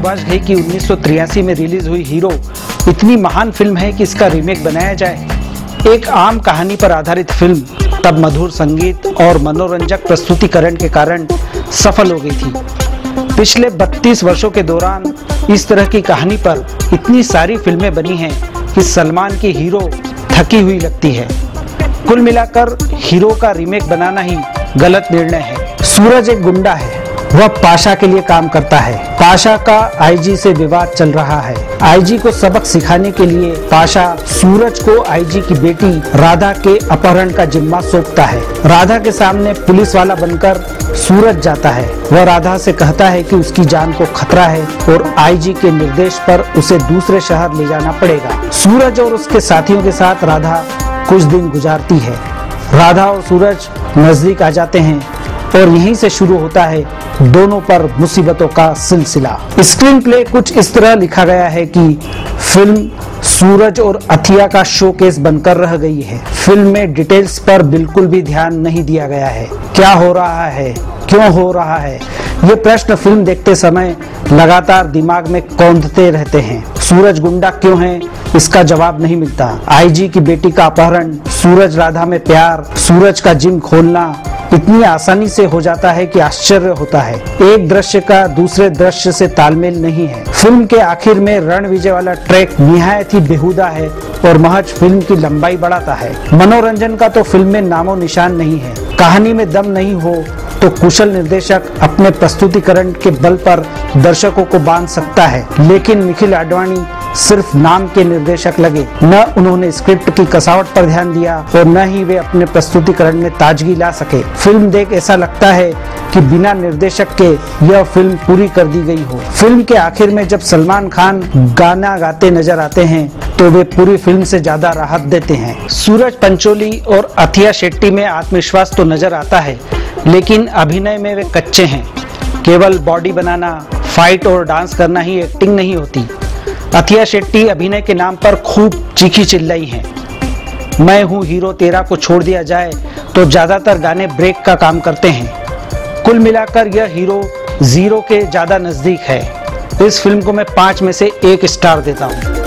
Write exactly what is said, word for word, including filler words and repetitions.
सुभाष घई की उन्नीस सौ तिरासी में रिलीज हुई हीरो इतनी महान फिल्म है कि इसका रीमेक बनाया जाए। एक आम कहानी पर आधारित फिल्म तब मधुर संगीत और मनोरंजक प्रस्तुतिकरण के कारण सफल हो गई थी। पिछले बत्तीस वर्षों के दौरान इस तरह की कहानी पर इतनी सारी फिल्में बनी हैं कि सलमान की हीरो थकी हुई लगती है। कुल मिलाकर हीरो का रीमेक बनाना ही गलत निर्णय है। सूरज एक गुंडा है, वह पाशा के लिए काम करता है। पाशा का आईजी से विवाद चल रहा है। आईजी को सबक सिखाने के लिए पाशा सूरज को आईजी की बेटी राधा के अपहरण का जिम्मा सौंपता है। राधा के सामने पुलिस वाला बनकर सूरज जाता है। वह राधा से कहता है कि उसकी जान को खतरा है और आईजी के निर्देश पर उसे दूसरे शहर ले जाना पड़ेगा। सूरज और उसके साथियों के साथ राधा कुछ दिन गुजारती है। राधा और सूरज नजदीक आ जाते हैं और यहीं से शुरू होता है दोनों पर मुसीबतों का सिलसिला। स्क्रीन प्ले कुछ इस तरह लिखा गया है कि फिल्म सूरज और अथिया का शोकेस बनकर रह गई है। फिल्म में डिटेल्स पर बिल्कुल भी ध्यान नहीं दिया गया है। क्या हो रहा है, क्यों हो रहा है, ये प्रश्न फिल्म देखते समय लगातार दिमाग में कौंधते रहते हैं। सूरज गुंडा क्यों है, इसका जवाब नहीं मिलता। आईजी की बेटी का अपहरण, सूरज राधा में प्यार, सूरज का जिम खोलना इतनी आसानी से हो जाता है कि आश्चर्य होता है। एक दृश्य का दूसरे दृश्य से तालमेल नहीं है। फिल्म के आखिर में रणविजय वाला ट्रैक निहायत ही बेहुदा है और महज फिल्म की लंबाई बढ़ाता है। मनोरंजन का तो फिल्म में नामो निशान नहीं है। कहानी में दम नहीं हो तो कुशल निर्देशक अपने प्रस्तुतिकरण के बल पर दर्शकों को बांध सकता है, लेकिन निखिल आडवाणी सिर्फ नाम के निर्देशक लगे। न उन्होंने स्क्रिप्ट की कसावट पर ध्यान दिया और न ही वे अपने प्रस्तुतिकरण में ताजगी ला सके। फिल्म देख ऐसा लगता है कि बिना निर्देशक के यह फिल्म पूरी कर दी गई हो। फिल्म के आखिर में जब सलमान खान गाना गाते नजर आते हैं तो वे पूरी फिल्म से ज्यादा राहत देते हैं। सूरज पंचोली और अथिया शेट्टी में आत्मविश्वास तो नजर आता है, लेकिन अभिनय में वे कच्चे हैं। केवल बॉडी बनाना, फाइट और डांस करना ही एक्टिंग नहीं होती। अथिया शेट्टी अभिनय के नाम पर खूब चीखी चिल्लाई हैं। मैं हूँ हीरो तेरा को छोड़ दिया जाए तो ज्यादातर गाने ब्रेक का काम करते हैं। कुल मिलाकर यह हीरो जीरो के ज्यादा नजदीक है। इस फिल्म को मैं पाँच में से एक स्टार देता हूँ।